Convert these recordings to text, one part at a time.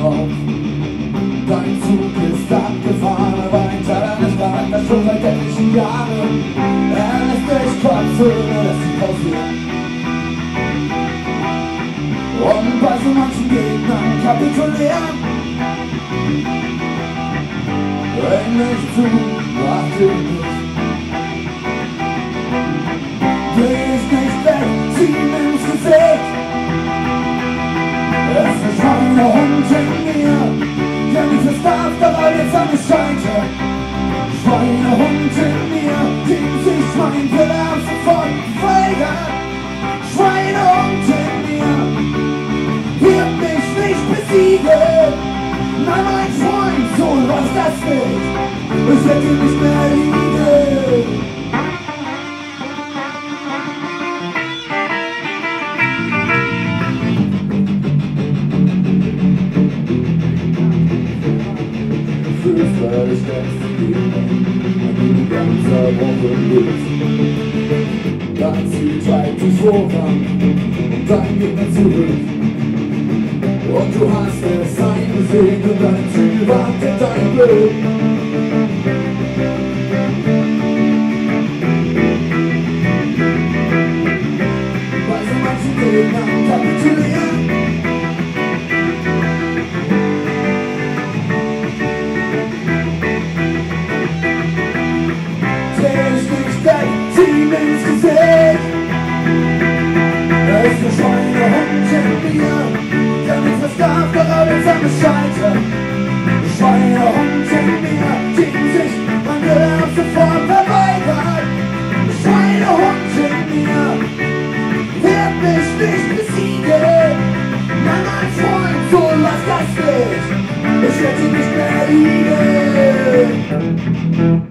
drauf. Dein Zug ist abgefahren, aber ein Teil eines Charakters schon seit etlichen Jahren. Er lässt dich kotzen, er lässt dich pausieren. Und bei so manchen Gegnern kapitulieren. Wenn nicht zu, mach dich nicht. Dreh dich nicht weg, zieh ihm ins Gesicht. Es ist ein Hund in mir, der mich versklavt, aber jetzt an mich scheinte. Schweinehund in mir, dem sich mein Wille ab sofort verweigert. Schweinehund in mir, wird mich nicht besiegen. Nein, mein Freund, so läuft das nicht. Ich werde dir nicht mehr lieben. Weil ich ganz gebe, an dem du ganz zerbrochen bist. Dann treibt dich voran und dann geht man zurück. Und du hast es eingesehen und dein Ziel wartet dein Glück. Bei so manchen Gegnern kapitulieren. Zieh mir ins Gesicht. Es ist ein Schweinehund in mir, der mich versklavt, aber jetzt an mich scheitert. Schweinehund in mir, dem sich mein Wille ab sofort verweigert. Schweinehund in mir, wird mich nicht besiegen. Nein, mein Freund, so läuft das nicht. Ich werde dich nicht mehr lieben.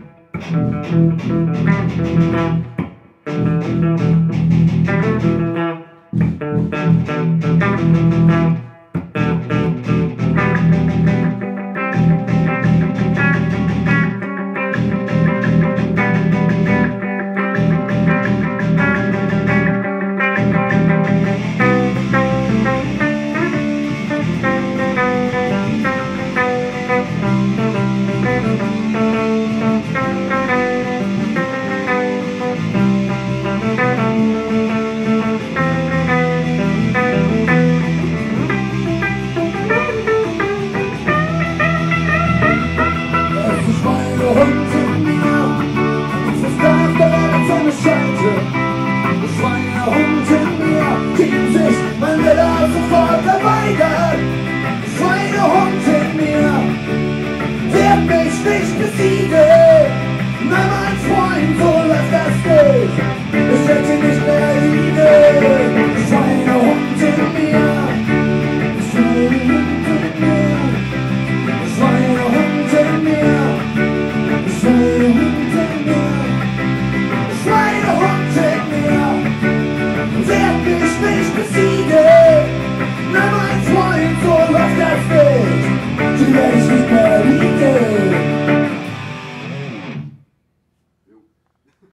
Schweinehund in mir, dem sich mein Wille ab sofort verweigert. Schweinehund in mir, wird mich nicht besiegen. Nein, mein Freund, so läuft das nicht. Ich werde dich nicht mehr